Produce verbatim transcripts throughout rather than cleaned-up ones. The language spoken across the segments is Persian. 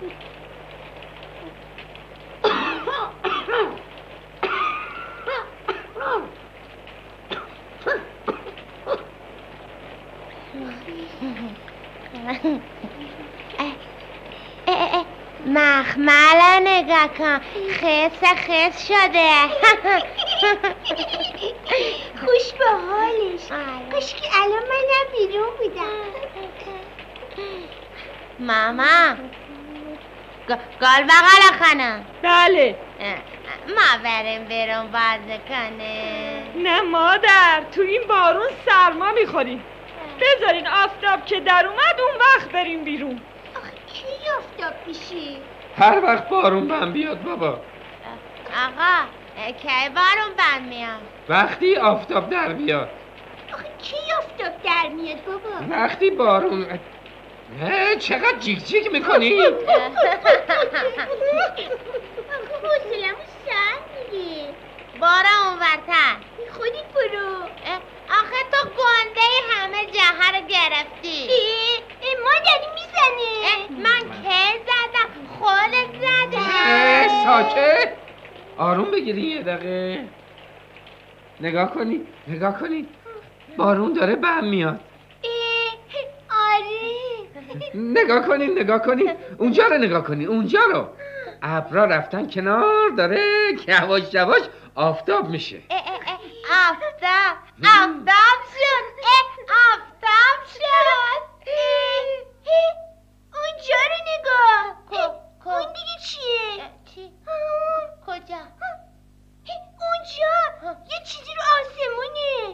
مخمل نگاه کن، خس خس شده. خوش به حالش. کاش که الان منم بیرون بودم. ماما گل بغل خانم. بله. ما بریم بیرون بازی کنه. نه مادر، تو این بارون سرما میخوریم. بذارین آفتاب که در اومد اون وقت بریم بیرون. آخه کی آفتاب میشی؟ هر وقت بارون بند بیاد بابا. آقا کی بارون بند میاد؟ وقتی آفتاب در بیاد. آخه کی آفتاب در میاد بابا؟ وقتی بارون. نه چقدر جیک جیک میکنی؟ آخه حوصله‌مو سر میگی. برو اونورتر. خودت برو. آخه تو گنده همه جاها رو گرفتی. ای ای مادری میزنه. من کی زدم؟ خودت زدی. ساکت. آروم بگیری یه دقیقه. نگاه کنی نگاه کنی بارون داره بهم میاد. آره. نگاه کنین نگاه کنین اونجا رو نگاه کنین اونجا رو. ابرا رفتن کنار داره یواش یواش آفتاب میشه. آفتاب آفتاب شد. آفتاب شد. اونجا رو نگاه. اون دیگه چیه؟ چی؟ کجا؟ اونجا یه چیزی رو آسمونه.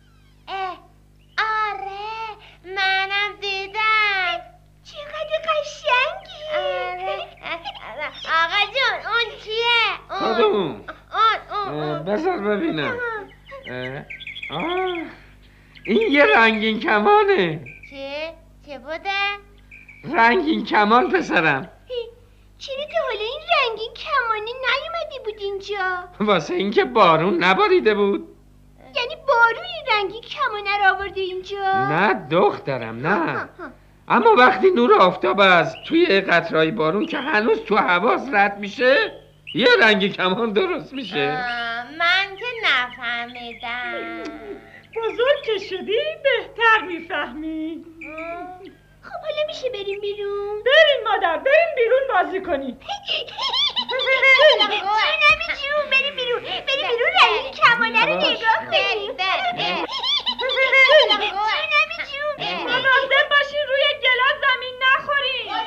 آره منم دیدم. چقدر قشنگی. آره آقا جون اون چیه؟ کدوم؟ اون اون بذار ببینم. آه این یه رنگین کمانه. چه؟ چه بوده؟ رنگین کمان پسرم. چرا که حالا این رنگین کمانی نیومدی بود اینجا؟ واسه اینکه بارون نباریده بود. یعنی بارون این رنگین کمانه رو آورده اینجا؟ نه دخترم نه. اما وقتی نور آفتاب از توی قطرهای بارون که هنوز تو حواس رد میشه یه رنگی کمان درست میشه. من که نفهمیدم. بزرگ که شدی بهتر میفهمی. خب حالا میشه بریم بیرون؟ بریم مادر بریم بیرون بازی کنیم. جونمی جون بریم بیرون. بریم بیرون رنگین کمانه رو نگاه کنیم. جونمی جون مواظب باشین روی گلاس زمین نخورین.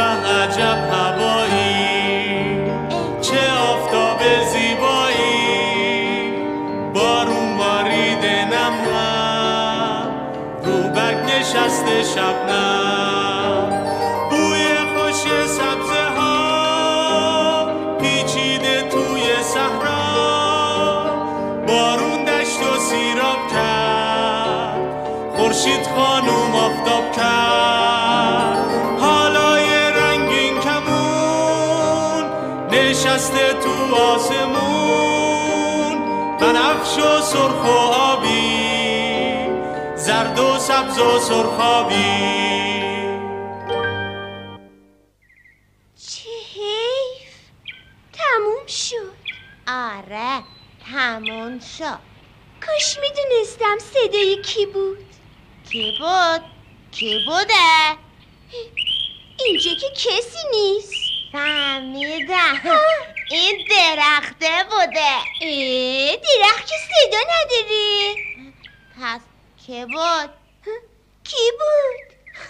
عجب هوایی، چه آفتاب زیبایی، بارون باریده نم نم، رو برگ نشسته شبنم، بوی خوش سبزه ها پیچیده توی صحرا، بارون دشت و سیراب کرد، خورشید خانم آفتاب کرد، حالای رنگین کمون نشسته تو آسمون، بنفش و سرخ و آبی، زرد و سبز و سرخابی. چه حیف، تموم شد. آره تموم شد. کاش میدونستم صدای کی بود. کی بود؟ کی بوده؟ اینجا که کسی نیست. فهمیدم این درخته بوده. اه، درخت که صدا نداره. پس کی بود؟ کی بود؟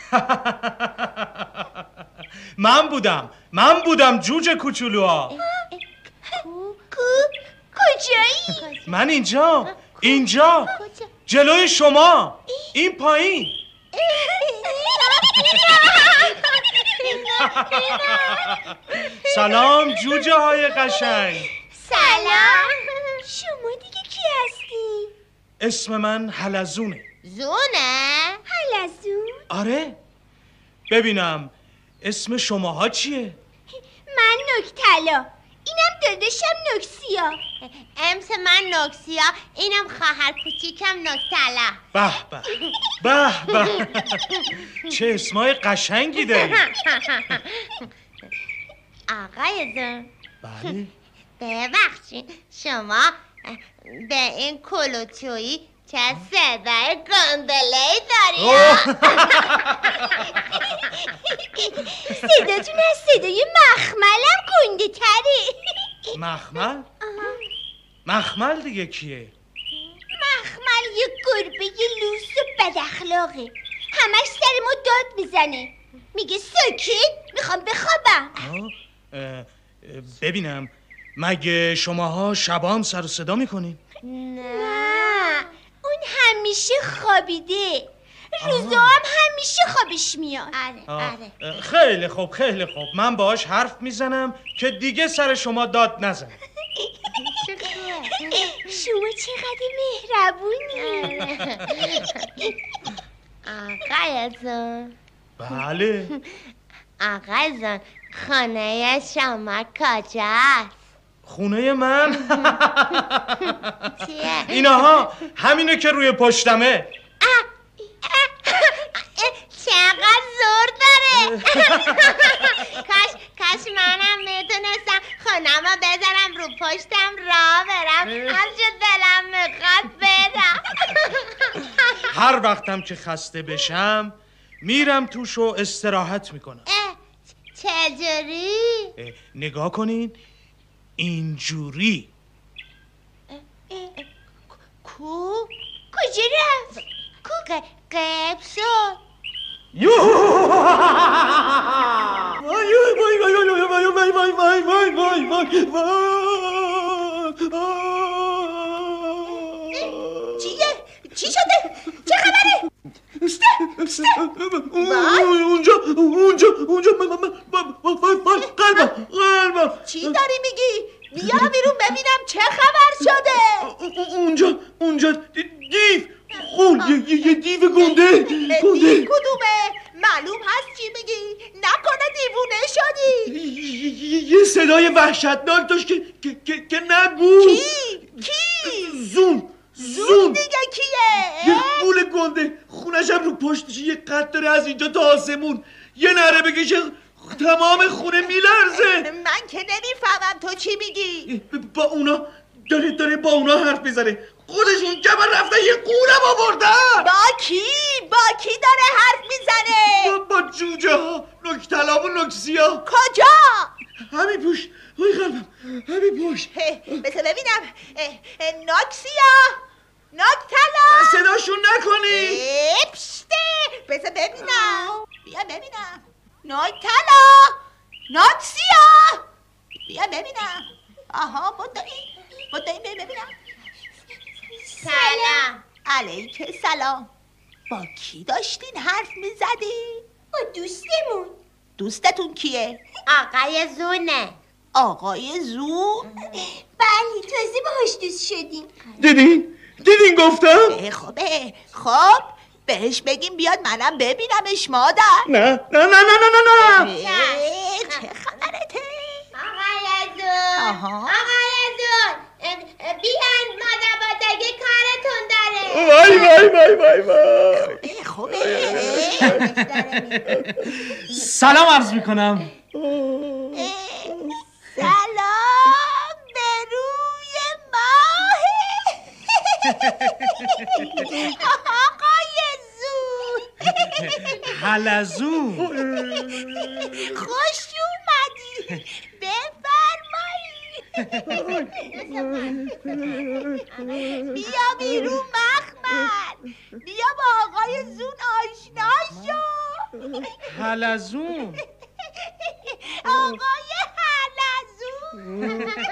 من بودم من بودم جوجه کوچولوها. کو کجایی؟ من اینجا اینجا جلوی شما، این پایین. سلام جوجه های قشنگ. سلام. شما دیگه کی هستی؟ اسم من حلزونه. زونه؟ حلزون؟ آره ببینم اسم شماها چیه؟ من نکتلا، اینم داداشم نکسیا. امس من نکسیا، اینم خواهر کوچیکم نکتلا. به به به به، چه اسمای قشنگی داری. آقای زون، بله ببخشید شما به این کلوچویی چه صدای گندله‌ای داری؟ صداتون از صدای مخملم گنده تره. مخمل؟ مخمل دیگه کیه؟ مخمل یه گربه لوس و بد اخلاقه، همش سر ما داد میزنه، میگه ساکت میخوام بخوابم. اه، اه، ببینم مگه شماها شبام سر و صدا میکنین؟ نه اون همیشه خوابیده، روزا هم همیشه خوابش میاد. آره آره. خیلی خوب خیلی خوب، من باهاش حرف میزنم که دیگه سر شما داد نزن. شما چقدر مهربونی. آقای زون، بله آقای زون، خانه شما کجاست؟ خونه من؟ چیه؟ اینها همینه که روی پشتمه. چقدر زور داره. کاش کاش منم میتونستم خونمو بذارم رو پشتم راه برم، هرچه دلم میخواد برم. هر وقتم که خسته بشم میرم توش و استراحت میکنم. چجوری؟ نگاه کنین اینجوری. کو؟ کجا رفت؟ کو قیب شد. چیه؟ چی شده؟ چه خبره؟ اونجا اونجا اونجا قلبم قلبم. چی داری میگی؟ بیا بیرون ببینم چه خبر شده. اونجا اونجا دیو خون، یه دیو گنده گنده. کدومه؟ معلوم هست چی میگی؟ نکنه دیوونه شدی؟ یه صدای وحشتناک داشت که که که نگو. کی؟ کی؟ زون زون دیگه کیه؟ یه گول گنده، خونشم رو پشتش یه قد داره از اینجا تا آسمون، یه نره بکشه تمام خونه میلرزه. من که نمیفهمم تو چی میگی. با اونا داره داره با اونا حرف میزنه، خودشون جبر رفتن یه قولم آوردن. با کی؟ با کی داره حرف میزنه؟ با, با جوجه ها، نکتلا و نکسیا. کجا؟ همین پوش، وای قلبم، همین پوش. بسه ببینم. نکسیا، نکتلا، صداشون نکنی. پشته، بسه ببینم. بیا ببینم. نکتلا، ناتسیا بیا ببینم. آها بدایی بدایی بیا ببینم. سلام. علیک سلام. با کی داشتین حرف میزدی؟ با دوستمون. دوستتون کیه؟ آقای زونه. آقای زون؟ بله تازه باهاش دوست شدیم. دیدین؟ دیدین گفتم؟ خوبه. خب بهش بگیم بیاد منم ببینمش مادر. نه نه نه نه نه نه اه، چه خبرته؟ آقای زون. آها. آقای زون بیان مادر بزرگه کارتون داره. وای وای وای وای وای. خوبه. سلام عرض میکنم. سلام به روی ماه آقای زون. حلزون. خوش اومدی. بفرمایید. بیا بیرون مخمل. بیا با آقای زون آشنا شو. حلزون. آقای حلزون.